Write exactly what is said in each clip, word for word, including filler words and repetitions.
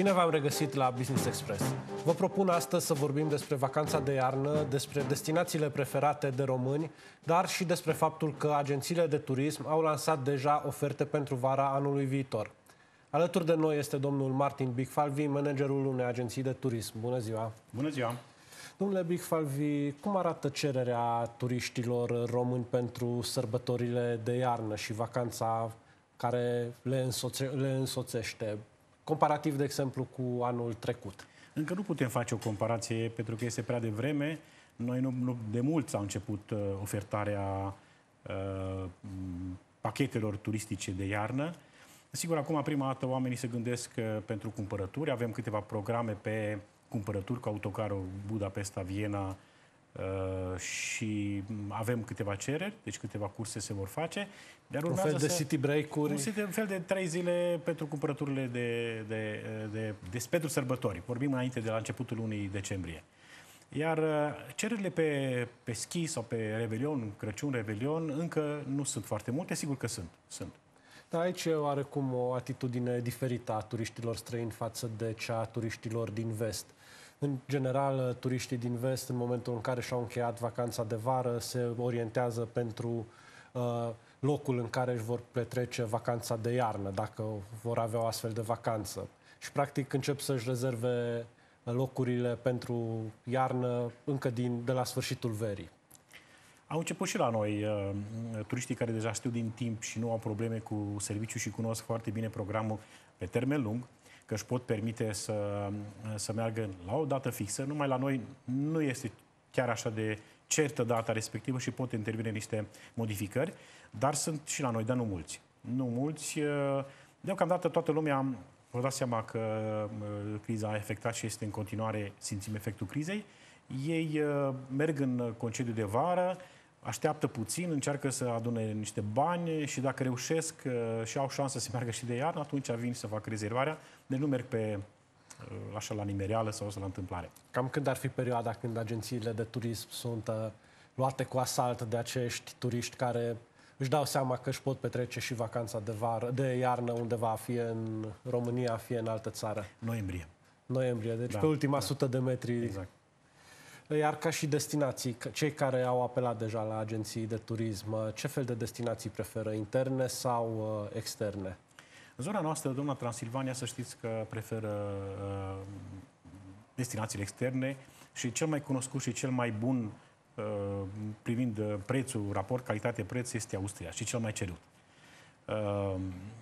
Bine v-am regăsit la Business Express. Vă propun astăzi să vorbim despre vacanța de iarnă, despre destinațiile preferate de români, dar și despre faptul că agențiile de turism au lansat deja oferte pentru vara anului viitor. Alături de noi este domnul Martin Bigfalvi, managerul unei agenții de turism. Bună ziua! Bună ziua! Domnule Bigfalvi, cum arată cererea turiștilor români pentru sărbătorile de iarnă și vacanța care le, însoțe, le însoțește, comparativ, de exemplu, cu anul trecut? Încă nu putem face o comparație pentru că este prea devreme. Noi nu, nu, de mult s-a început uh, ofertarea uh, pachetelor turistice de iarnă. Sigur, acum prima dată oamenii se gândesc uh, pentru cumpărături. Avem câteva programe pe cumpărături cu autocarul Budapesta-Viena uh, și avem câteva cereri, deci câteva curse se vor face. Dar un fel de să, city break-uri? Un fel de trei zile pentru cumpărăturile de, de, de, de, pentru sărbători. Vorbim înainte de la începutul lunii decembrie. Iar cererile pe, pe schi sau pe Revelion, Crăciun, Revelion, încă nu sunt foarte multe, sigur că sunt. sunt. Dar aici e oarecum o atitudine diferită a turiștilor străini față de cea a turiștilor din vest. În general, turiștii din vest, în momentul în care și-au încheiat vacanța de vară, se orientează pentru uh, locul în care își vor petrece vacanța de iarnă, dacă vor avea o astfel de vacanță. Și, practic, încep să-și rezerve locurile pentru iarnă încă din, de la sfârșitul verii. Au început și la noi uh, turiștii care deja știu din timp și nu au probleme cu serviciul și cunosc foarte bine programul pe termen lung, că își pot permite să, să meargă la o dată fixă. Numai la noi nu este chiar așa de certă data respectivă și pot intervine niște modificări, dar sunt și la noi, dar nu mulți. Nu mulți. Deocamdată toată lumea, vă dați seama că criza a afectat și este în continuare, simțim efectul crizei. Ei merg în concediu de vară, așteaptă puțin, încearcă să adune niște bani și dacă reușesc și au șansă să meargă și de iarnă, atunci vin să facă rezervarea, deci nu merg pe așa la nimereală sau la întâmplare. Cam când ar fi perioada când agențiile de turism sunt uh, luate cu asalt de acești turiști care își dau seama că își pot petrece și vacanța de vară, de iarnă undeva, fie în România, fie în altă țară? Noiembrie. Noiembrie, deci da, pe ultima da. sută de metri. Exact. Iar ca și destinații, cei care au apelat deja la agenții de turism, ce fel de destinații preferă, interne sau uh, externe? În zona noastră, doamna Transilvania, să știți că preferă uh, destinațiile externe și cel mai cunoscut și cel mai bun uh, privind prețul, raport calitate-preț, este Austria și cel mai cerut. Uh,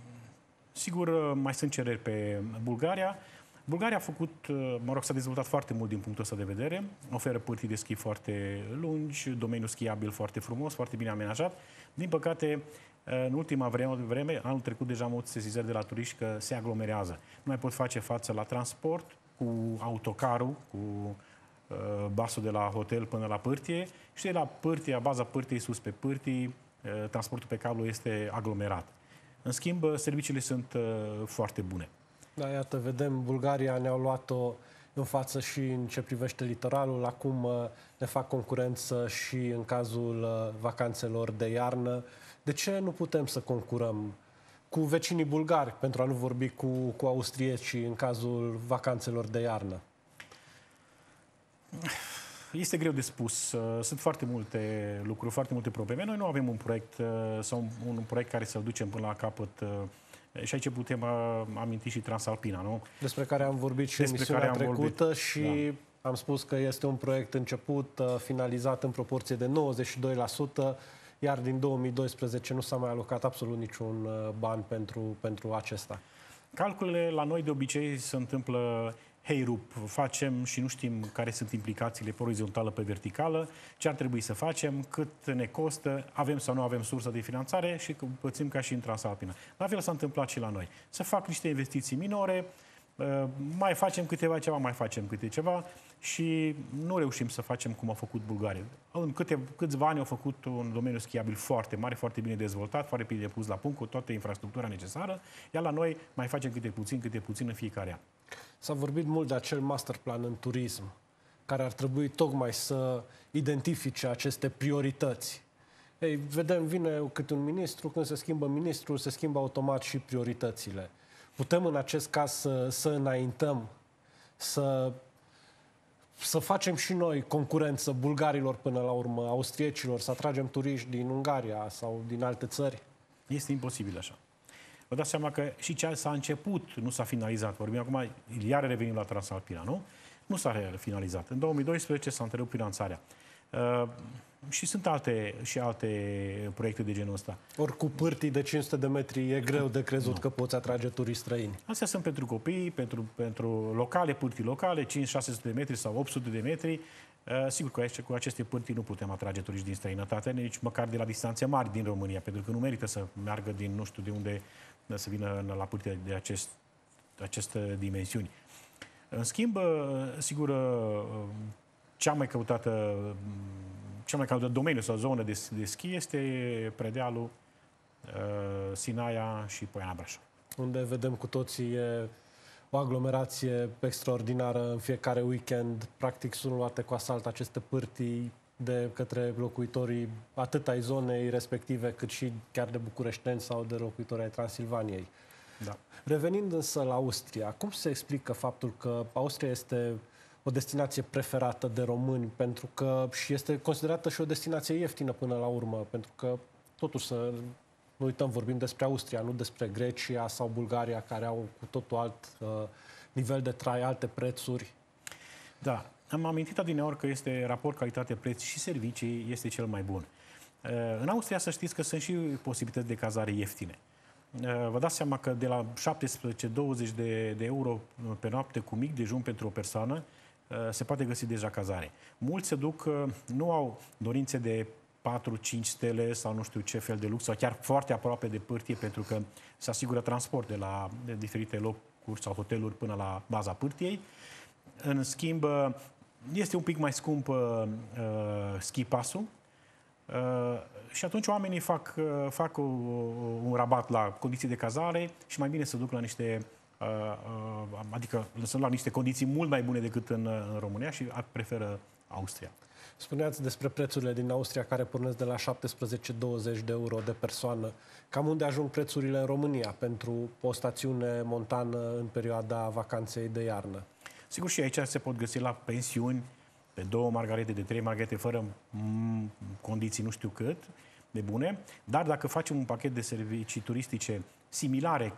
sigur, mai sunt cereri pe Bulgaria. Bulgaria a făcut, mă rog, s-a dezvoltat foarte mult din punctul ăsta de vedere, oferă pârtii de schi foarte lungi, domeniul schiabil foarte frumos, foarte bine amenajat. Din păcate, în ultima vreme, vreme anul trecut deja am avut sesizări de la turiști că se aglomerează. Nu mai pot face față la transport cu autocarul, cu uh, basul de la hotel până la pârtie și de la pârtie, baza pârtiei sus pe pârtii, uh, transportul pe cablu este aglomerat. În schimb, serviciile sunt uh, foarte bune. Da, iată, vedem, Bulgaria ne-au luat-o în față și în ce privește litoralul. Acum ne fac concurență și în cazul vacanțelor de iarnă. De ce nu putem să concurăm cu vecinii bulgari, pentru a nu vorbi cu, cu austriecii, în cazul vacanțelor de iarnă? Este greu de spus. Sunt foarte multe lucruri, foarte multe probleme. Noi nu avem un proiect sau un, un proiect care să-l ducem până la capăt. Și aici putem uh, aminti și Transalpina, nu? Despre care am vorbit și în emisiunea trecută vorbit. și da. Am spus că este un proiect început, uh, finalizat în proporție de nouăzeci și doi la sută, iar din două mii doisprezece nu s-a mai alocat absolut niciun uh, ban pentru, pentru acesta. Calculele la noi de obicei se întâmplă hey rup, facem și nu știm care sunt implicațiile pe orizontală, pe verticală, ce ar trebui să facem, cât ne costă, avem sau nu avem sursă de finanțare și pățim ca și în Transalpina. La fel s-a întâmplat și la noi. Să fac niște investiții minore, mai facem câteva ceva, mai facem câte ceva și nu reușim să facem cum a făcut Bulgaria. În câte, câțiva ani au făcut un domeniu schiabil foarte mare, foarte bine dezvoltat, foarte bine pus la punct, cu toată infrastructura necesară, iar la noi mai facem câte puțin, câte puțin în fiecare an. S-a vorbit mult de acel masterplan în turism, care ar trebui tocmai să identifice aceste priorități. Ei, vedem, vine câte un ministru, când se schimbă ministrul, se schimbă automat și prioritățile. putem în acest caz să, să înaintăm, să, să facem și noi concurență bulgarilor până la urmă, austriecilor, să atragem turiști din Ungaria sau din alte țări? Este imposibil așa. Vă dați seama că și ce s-a început nu s-a finalizat. Vorbim acum, iar revenim la Transalpina, nu? Nu s-a finalizat. În două mii doisprezece s-a întrerupt finanțarea. Uh, și sunt alte, și alte proiecte de genul ăsta. Ori cu pârtii de cinci sute de metri e greu de crezut nu. că poți atrage turiști străini. Astea sunt pentru copii, pentru, pentru locale, pârtii locale, cinci șase sute de metri sau opt sute de metri. Uh, sigur că aici, cu aceste pârtii nu putem atrage turiști din străinătate, nici măcar de la distanțe mari din România, pentru că nu merită să meargă din nu știu de unde să vină la pârtii de acest, aceste dimensiuni. În schimb, sigur, cea mai căutată, cea mai căutată domeniu sau zonă de, de schi este Predealul, Sinaia și Poiana Brașov. Unde vedem cu toții e o aglomerație extraordinară în fiecare weekend. Practic sunt luate cu asalt aceste pârtii de către locuitorii atât ai zonei respective, cât și chiar de bucureșteni sau de locuitori ai Transilvaniei. Da. Revenind însă la Austria, cum se explică faptul că Austria este o destinație preferată de români, pentru că și este considerată și o destinație ieftină până la urmă, pentru că totuși să nu uităm, vorbim despre Austria, nu despre Grecia sau Bulgaria, care au cu totul alt uh, nivel de trai, alte prețuri. Da, am amintit adineori că este raport calitate-preț și servicii este cel mai bun. În Austria să știți că sunt și posibilități de cazare ieftine. Vă dați seama că de la șaptesprezece douăzeci de, de euro pe noapte cu mic dejun pentru o persoană se poate găsi deja cazare. Mulți se duc, nu au dorințe de patru cinci stele sau nu știu ce fel de lux, sau chiar foarte aproape de pârtie, pentru că se asigură transport de la de diferite locuri sau hoteluri până la baza pârtiei. În schimb, este un pic mai scump uh, ski pass-ul uh, și atunci oamenii fac, uh, fac o, un rabat la condiții de cazare și mai bine să duc la niște, uh, uh, adică sunt la niște condiții mult mai bune decât în, în România și preferă Austria. Spuneați despre prețurile din Austria care pornesc de la șaptesprezece douăzeci de euro de persoană. Cam unde ajung prețurile în România pentru o stațiune montană în perioada vacanței de iarnă? Sigur, și aici se pot găsi la pensiuni de două margarete, de trei margarete, fără condiții nu știu cât de bune, dar dacă facem un pachet de servicii turistice similare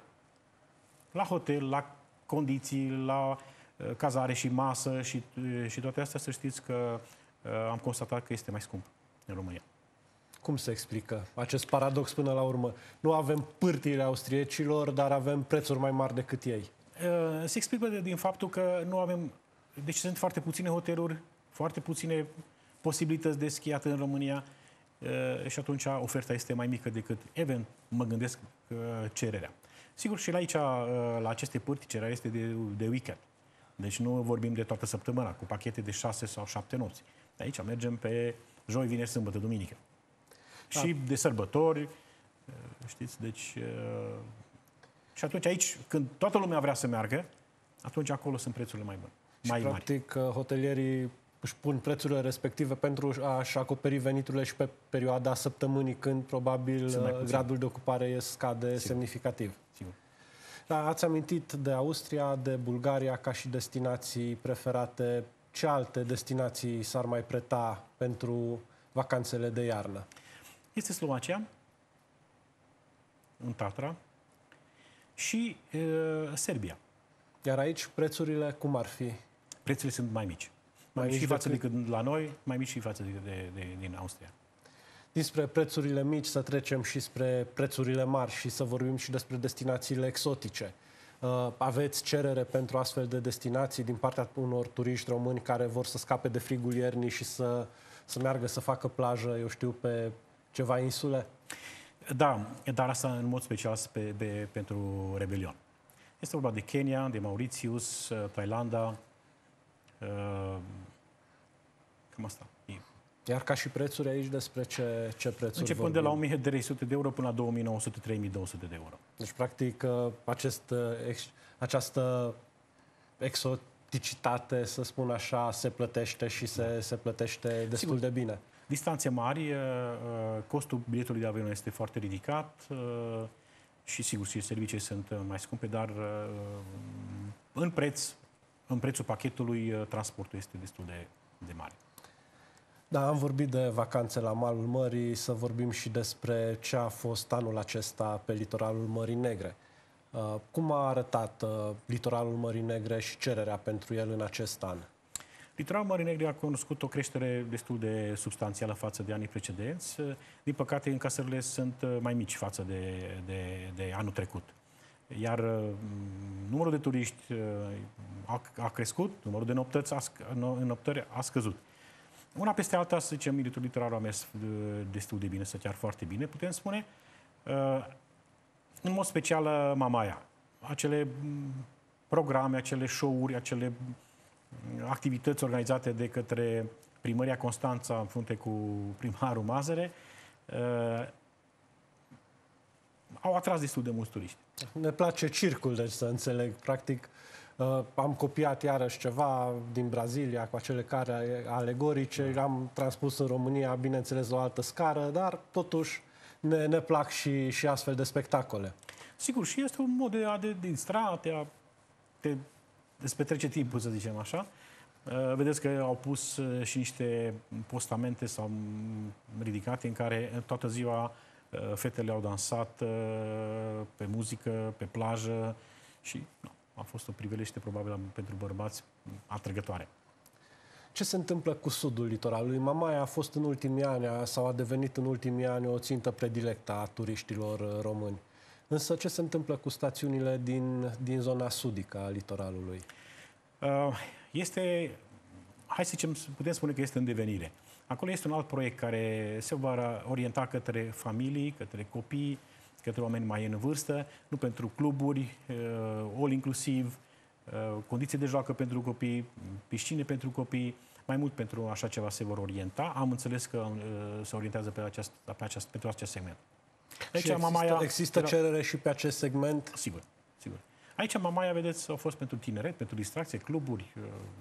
la hotel, la condiții, la uh, cazare și masă și, uh, și toate astea, să știți că uh, am constatat că este mai scump în România. Cum se explică acest paradox până la urmă? Nu avem pârtiile austriecilor, dar avem prețuri mai mari decât ei. Se explică din faptul că nu avem... Deci sunt foarte puține hoteluri, foarte puține posibilități de schiat în România și atunci oferta este mai mică decât, event, mă gândesc, cererea. Sigur, și la aici, la aceste pârtii, cererea este de, de weekend. Deci nu vorbim de toată săptămâna, cu pachete de șase sau șapte nopți. De aici mergem pe joi, vineri, sâmbătă, duminică. Da. Și de sărbători, știți, deci... Și atunci aici, când toată lumea vrea să meargă, atunci acolo sunt prețurile mai bune, mai și, mari. practic, hotelierii își pun prețurile respective pentru a-și acoperi veniturile și pe perioada săptămânii, când probabil gradul de ocupare scade Sigur. semnificativ. Sigur. Da, ați amintit de Austria, de Bulgaria ca și destinații preferate. Ce alte destinații s-ar mai preta pentru vacanțele de iarnă? Este Slovacia, în Tatra, și uh, Serbia. Iar aici prețurile cum ar fi? Prețurile sunt mai mici. Mai, mai mici față decât... decât la noi, mai mici și față de, de, de, din Austria. Dinspre prețurile mici să trecem și spre prețurile mari și să vorbim și despre destinațiile exotice. Uh, aveți cerere pentru astfel de destinații din partea unor turiști români care vor să scape de frigul iernii și să, să meargă să facă plajă, eu știu, pe ceva insule? Da, dar asta în mod special pe, pe, pentru Rebelion. Este vorba de Kenya, de Mauritius, Thailanda, uh, cam asta. Iar ca și prețuri aici, despre ce, ce prețuri Începând vorbim? de la o mie trei sute de euro până la două mii nouă sute - trei mii două sute de euro. Deci, practic, acest, ex, această exoticitate, să spun așa, se plătește și se, da. se plătește destul Sigur. de bine. Distanțe mari, costul biletului de avion este foarte ridicat și sigur, și servicii sunt mai scumpe, dar în preț, în prețul pachetului, transportul este destul de, de mare. Da, am vorbit de vacanțe la malul mării, să vorbim și despre ce a fost anul acesta pe litoralul Mării Negre. Cum a arătat litoralul Mării Negre și cererea pentru el în acest an? Litoralul Mării Negre a cunoscut o creștere destul de substanțială față de anii precedenți. Din păcate, încasările sunt mai mici față de, de, de anul trecut. Iar numărul de turiști a, a crescut, numărul de noptări a, noptări a scăzut. Una peste alta, să zicem, litoralul a mers destul de bine, să chiar foarte bine, putem spune. În mod special Mamaia. Acele programe, acele show-uri, acele activități organizate de către Primăria Constanța în frunte cu primarul Mazăre au atras destul de mulți turiști. Ne place circul, deci să înțeleg. Practic, uh, am copiat iarăși ceva din Brazilia cu acele care alegorice, da. Am transpus în România, bineînțeles, la o altă scară, dar totuși ne, ne plac și, și astfel de spectacole. Sigur, și este un mod de a de distra, de a te despetrece timpul, să zicem așa. Uh, vedeți că au pus uh, și niște postamente sau ridicate în care toată ziua fetele au dansat pe muzică, pe plajă și no, a fost o priveliște probabil pentru bărbați atrăgătoare. Ce se întâmplă cu sudul litoralului? Mamaia a fost în ultimii ani sau a devenit în ultimii ani o țintă predilectă a turiștilor români. Însă ce se întâmplă cu stațiunile din, din zona sudică a litoralului? Este, hai să zicem, putem spune că este în devenire. Acolo este un alt proiect care se va orienta către familii, către copii, către oameni mai în vârstă, nu pentru cluburi, all inclusiv, condiții de joacă pentru copii, piscine pentru copii, mai mult pentru așa ceva se vor orienta. Am înțeles că se orientează pe aceast, pe aceast, pentru acest segment. Aici există, Mamaia, există cerere și pe acest segment? Sigur, sigur. Aici Mamaia, vedeți, au fost pentru tineret, pentru distracție, cluburi.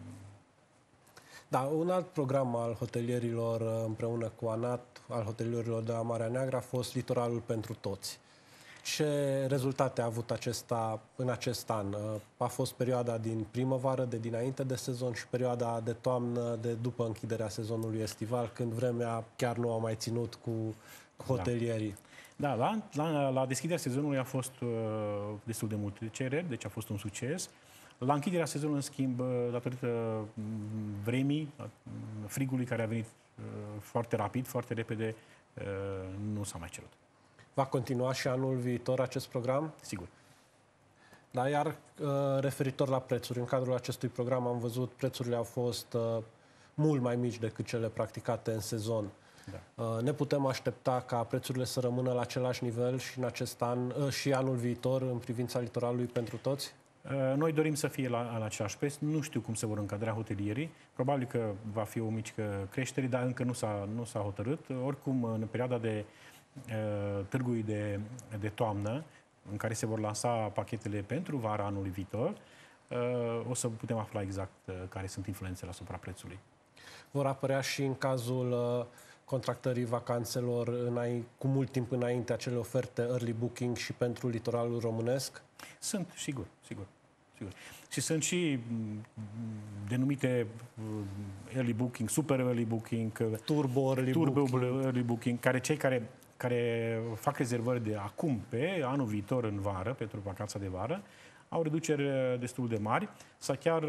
Da, un alt program al hotelierilor împreună cu ANAT, al hotelierilor de la Marea Neagră, a fost Litoralul pentru Toți. Ce rezultate a avut acesta în acest an? A fost perioada din primăvară, de dinainte de sezon și perioada de toamnă, de după închiderea sezonului estival, când vremea chiar nu a mai ținut cu hotelierii. Da, da la, la, la deschiderea sezonului a fost uh, destul de multe cereri, deci a fost un succes. La închiderea sezonului, în schimb, datorită vremii, frigului care a venit uh, foarte rapid, foarte repede, uh, nu s-a mai cerut. Va continua și anul viitor acest program? Sigur. Da, iar uh, referitor la prețuri, în cadrul acestui program am văzut prețurile au fost uh, mult mai mici decât cele practicate în sezon. Da. Uh, ne putem aștepta ca prețurile să rămână la același nivel și în acest an uh, și anul viitor în privința litoralului pentru toți? Noi dorim să fie la, la același preț. Nu știu cum se vor încadra hotelierii. Probabil că va fi o mică creștere, dar încă nu s-a, nu s-a hotărât. Oricum, în perioada de uh, târgui de, de toamnă, în care se vor lansa pachetele pentru vara anului viitor, uh, o să putem afla exact uh, care sunt influențele asupra prețului. Vor apărea și în cazul uh, contractării vacanțelor înai, cu mult timp înainte acele oferte early booking și pentru litoralul românesc? Sunt, sigur, sigur, sigur. Și sunt și denumite early booking, super early booking, turbo early, turbo booking. early booking, care cei care, care fac rezervări de acum pe anul viitor în vară, pentru vacanța de vară, au reduceri destul de mari sau chiar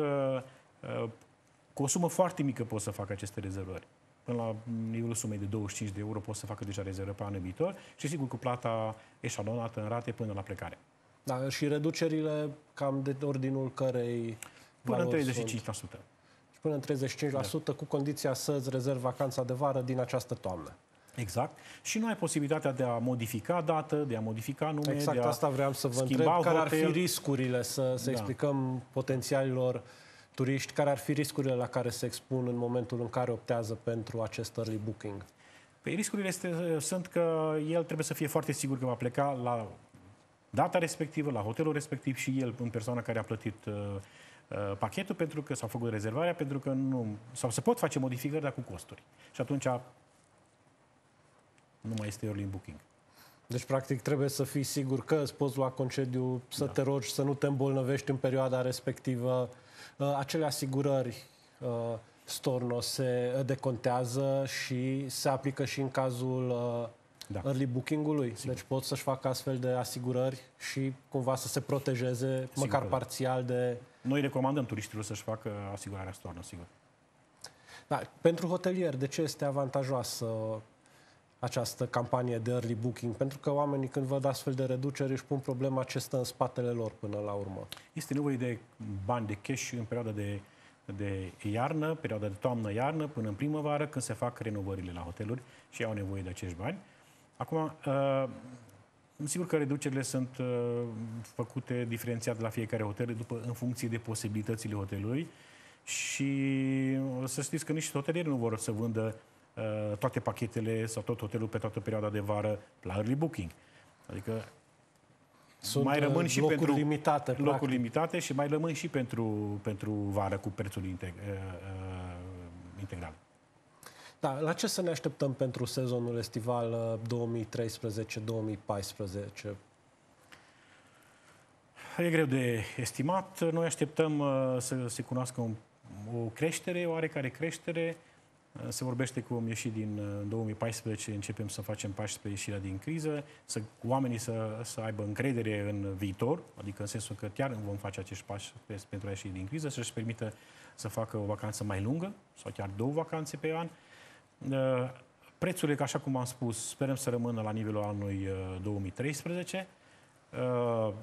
cu o sumă foarte mică pot să facă aceste rezervări. Până la nivelul sumei de douăzeci și cinci de euro pot să facă deja rezervă pe anul viitor și sigur cu plata eșalonată în rate până la plecare. Da, și reducerile cam de ordinul cărei până în treizeci și cinci la sută. Până în treizeci și cinci la sută, da. Cu condiția să-ți rezervi vacanța de vară din această toamnă. Exact. Și nu ai posibilitatea de a modifica dată, de a modifica nume, exact, de a asta vreau să vă întreb. Care ar fi riscurile, să, să da. explicăm potențialilor turiști, care ar fi riscurile la care se expun în momentul în care optează pentru acest early booking? Păi riscurile este, sunt că el trebuie să fie foarte sigur că va pleca la data respectivă, la hotelul respectiv și el, în persoana care a plătit uh, uh, pachetul, pentru că s-a făcut rezervarea, pentru că nu... Sau se pot face modificări, dar cu costuri. Și atunci nu mai este early booking. Deci, practic, trebuie să fii sigur că îți poți lua concediu, să Da. te rogi, să nu te îmbolnăvești în perioada respectivă. Uh, Acele asigurări uh, Storno se decontează și se aplică și în cazul uh, Da. early booking-ului. Deci pot să-și facă astfel de asigurări și cumva să se protejeze, măcar că da. parțial, de... Noi recomandăm turiștilor să-și facă asigurarea Storno, sigur. Da, pentru hotelieri, de ce este avantajoasă această campanie de early booking? Pentru că oamenii, când văd astfel de reduceri, își pun problema ce stă în spatele lor până la urmă. Este nevoie de bani de cash în perioada de, de iarnă, perioada de toamnă-iarnă, până în primăvară, când se fac renovările la hoteluri și au nevoie de acești bani. Acum, uh, sigur că reducerile sunt uh, făcute diferențiat la fiecare hotel, după, în funcție de posibilitățile hotelului. Și să știți că nici hotelierii nu vor să vândă uh, toate pachetele sau tot hotelul pe toată perioada de vară la early booking. Adică Sunt mai rămân și locuri pentru limitate, locuri practic. limitate și mai rămân și pentru, pentru vară cu prețul integ, uh, uh, integral. Da, la ce să ne așteptăm pentru sezonul estival două mii treisprezece două mii paisprezece? E greu de estimat. Noi așteptăm uh, să se cunoască un, o creștere, oarecare creștere. Uh, se vorbește că vom ieși din uh, două mii paisprezece, începem să facem pași spre ieșirea din criză, să oamenii să, să aibă încredere în viitor, adică în sensul că chiar vom face acești pași pentru a ieși din criză, să-și permită să facă o vacanță mai lungă sau chiar două vacanțe pe an. Uh, prețurile, că așa cum am spus, sperăm să rămână la nivelul anului uh, două mii treisprezece. Uh,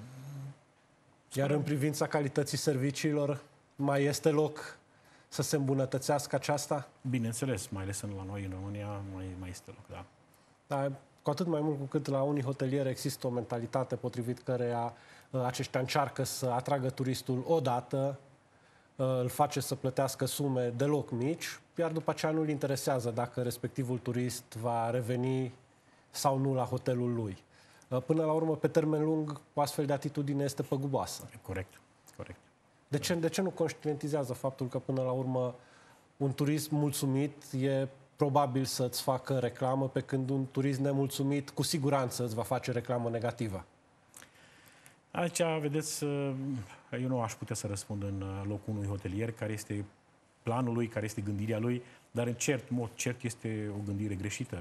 Iar în privința calității serviciilor, mai este loc să se îmbunătățească aceasta? Bineînțeles, mai ales în la noi în România, mai, mai este loc, da. Da, cu atât mai mult cu cât la unii hotelieri există o mentalitate potrivit căreia uh, aceștia încearcă să atragă turistul odată, uh, îl face să plătească sume deloc mici, iar după aceea nu îl interesează dacă respectivul turist va reveni sau nu la hotelul lui. Uh, Până la urmă, pe termen lung, o astfel de atitudine este păguboasă. Corect, corect. De ce, de ce nu conștientizează faptul că, până la urmă, un turist mulțumit e probabil să-ți facă reclamă, pe când un turist nemulțumit cu siguranță îți va face reclamă negativă? Aici, vedeți, eu nu aș putea să răspund în locul unui hotelier care este planul lui, care este gândirea lui, dar în cert, mod cert este o gândire greșită,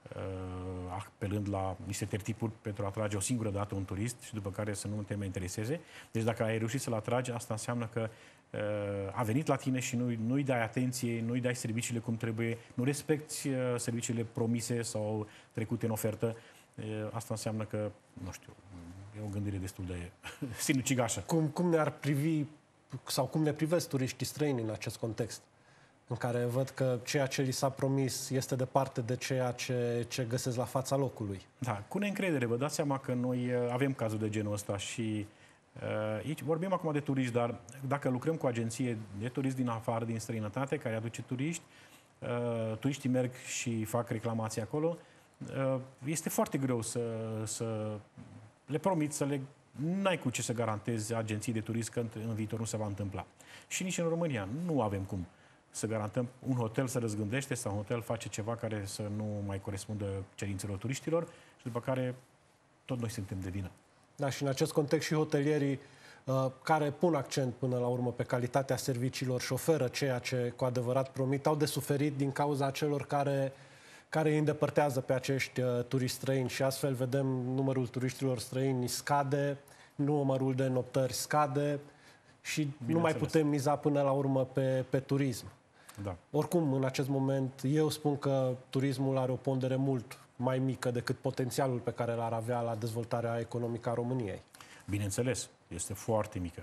apelând la niște tertipuri pentru a atrage o singură dată un turist și după care să nu te mai intereseze. Deci dacă ai reușit să-l atragi, asta înseamnă că a venit la tine și nu, nu-i dai atenție, nu-i dai serviciile cum trebuie, nu respecti serviciile promise sau trecute în ofertă. Asta înseamnă că, nu știu, e o gândire destul de sinucigașă. Cum, cum ne-ar privi sau cum ne privesc turiștii străini în acest context, în care văd că ceea ce li s-a promis este departe de ceea ce, ce găsesc la fața locului? Da, cu neîncredere. Vă dați seama că noi avem cazul de genul ăsta și uh, aici vorbim acum de turiști, dar dacă lucrăm cu agenție de turiști din afară, din străinătate, care aduce turiști, uh, turiștii merg și fac reclamații acolo, uh, este foarte greu să, să le promit, să le... N-ai cu ce să garantezi agenții de turism că în viitor nu se va întâmpla. Și nici în România nu avem cum să garantăm un hotel să răzgândește sau un hotel face ceva care să nu mai corespundă cerințelor turiștilor și după care tot noi suntem de vină. Da, și în acest context și hotelierii uh, care pun accent până la urmă pe calitatea serviciilor și oferă ceea ce cu adevărat promit, au de suferit din cauza celor care, care îi îndepărtează pe acești uh, turiști străini și astfel vedem numărul turiștilor străini scade, numărul de noptări scade și nu mai putem miza până la urmă pe, pe turism. Da. Oricum, în acest moment, eu spun că turismul are o pondere mult mai mică decât potențialul pe care l-ar avea la dezvoltarea economică a României. Bineînțeles, este foarte mică.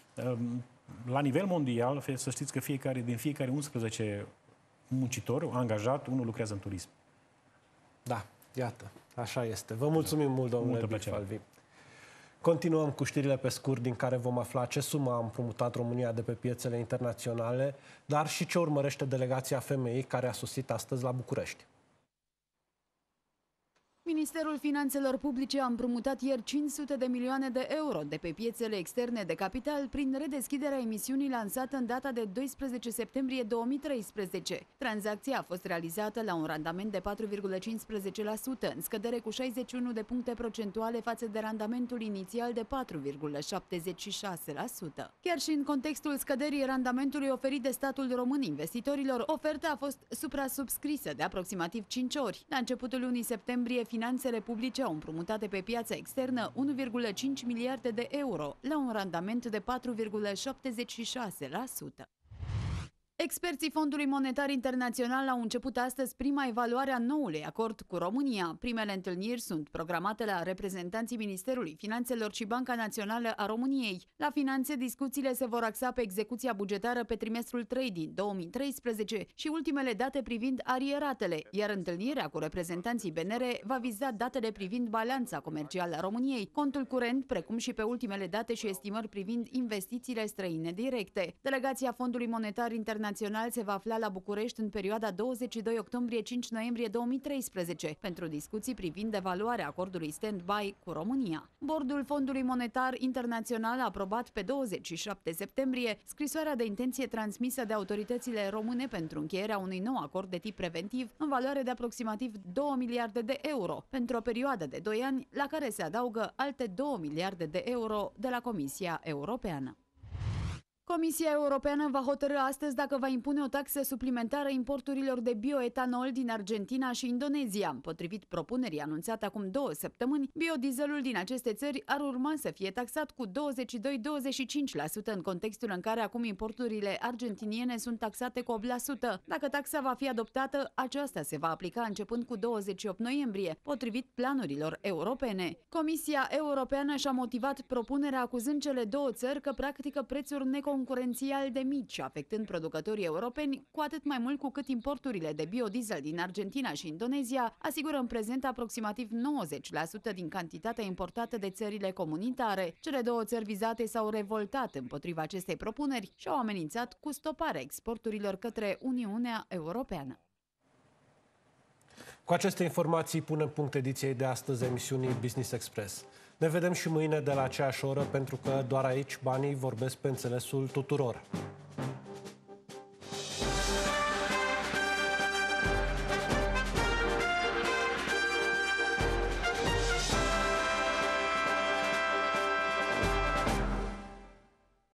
La nivel mondial, să știți că fiecare, din fiecare unsprezece muncitori, angajat, unul lucrează în turism. Da, iată, așa este. Vă mulțumim da. mult, domnule Bicfalvi. Continuăm cu știrile pe scurt, din care vom afla ce sumă a împrumutat România de pe piețele internaționale, dar și ce urmărește delegația femeii care a sosit astăzi la București. Ministerul Finanțelor Publice a împrumutat ieri cinci sute de milioane de euro de pe piețele externe de capital prin redeschiderea emisiunii lansată în data de doisprezece septembrie două mii treisprezece. Tranzacția a fost realizată la un randament de patru virgulă cincisprezece la sută, în scădere cu șaizeci și unu de puncte procentuale față de randamentul inițial de patru virgulă șaptezeci și șase la sută. Chiar și în contextul scăderii randamentului oferit de statul român investitorilor, oferta a fost supra-subscrisă de aproximativ cinci ori. La începutul lunii septembrie, finanțele publice au împrumutat pe piața externă unu virgulă cinci miliarde de euro, la un randament de patru virgulă șaptezeci și șase la sută. Experții Fondului Monetar Internațional au început astăzi prima evaluare a noului acord cu România. Primele întâlniri sunt programate la reprezentanții Ministerului Finanțelor și Banca Națională a României. La finanțe, discuțiile se vor axa pe execuția bugetară pe trimestrul trei din două mii treisprezece și ultimele date privind arieratele, iar întâlnirea cu reprezentanții B N R va viza datele privind balanța comercială a României, contul curent, precum și pe ultimele date și estimări privind investițiile străine directe. Delegația Fondului Monetar Internațional Național se va afla la București în perioada douăzeci și doi octombrie - cinci noiembrie două mii treisprezece pentru discuții privind evaluarea acordului stand-by cu România. Bordul Fondului Monetar Internațional a aprobat pe douăzeci și șapte septembrie scrisoarea de intenție transmisă de autoritățile române pentru încheierea unui nou acord de tip preventiv în valoare de aproximativ două miliarde de euro pentru o perioadă de doi ani, la care se adaugă alte două miliarde de euro de la Comisia Europeană. Comisia Europeană va hotărî astăzi dacă va impune o taxă suplimentară importurilor de bioetanol din Argentina și Indonezia. Potrivit propunerii anunțate acum două săptămâni, biodieselul din aceste țări ar urma să fie taxat cu douăzeci și doi - douăzeci și cinci la sută în contextul în care acum importurile argentiniene sunt taxate cu opt la sută. Dacă taxa va fi adoptată, aceasta se va aplica începând cu douăzeci și opt noiembrie, potrivit planurilor europene. Comisia Europeană și-a motivat propunerea acuzând cele două țări că practică prețuri neconcurențiale concurențial de mici, afectând producătorii europeni, cu atât mai mult cu cât importurile de biodiesel din Argentina și Indonezia asigură în prezent aproximativ nouăzeci la sută din cantitatea importată de țările comunitare. Cele două țări vizate s-au revoltat împotriva acestei propuneri și au amenințat cu stoparea exporturilor către Uniunea Europeană. Cu aceste informații punem punct ediției de astăzi emisiunii Business Express. Ne vedem și mâine de la aceeași oră, pentru că doar aici banii vorbesc pe înțelesul tuturor.